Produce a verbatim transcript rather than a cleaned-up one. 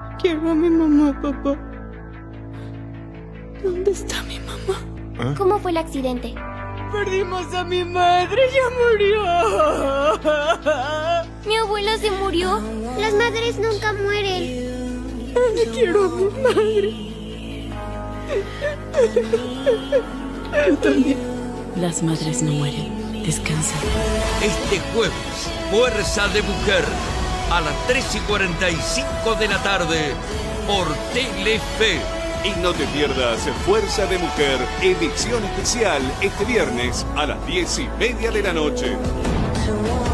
Quiero a mi mamá, papá. ¿Dónde está mi mamá? ¿Ah? ¿Cómo fue el accidente? Perdimos a mi madre, ya murió. ¿Mi abuela se murió? Las madres nunca mueren. Quiero a mi madre. Yo también. Las madres no mueren, descansan. Este jueves, Fuerza de Mujer, a las tres y cuarenta y cinco de la tarde, por Telefe. Y no te pierdas Fuerza de Mujer, emisión especial este viernes a las diez y media de la noche.